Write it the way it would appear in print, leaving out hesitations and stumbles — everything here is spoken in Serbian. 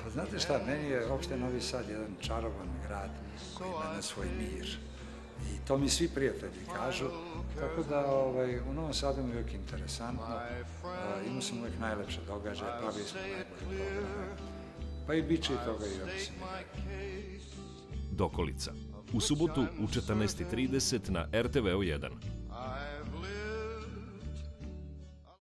Pa znate šta, meni je uopšte Novi Sad jedan čarovan grad koji ima na svoj mir. I to mi svi prijatelji kažu, tako da u Novom Sadu mi je uvijek interesantno, imao sam uvijek najlepše događaje, pravili smo najbolje programe, pa i bit će i toga i ovdje se mi. Dokolica. U subotu u 14:30 na RTV-u 1.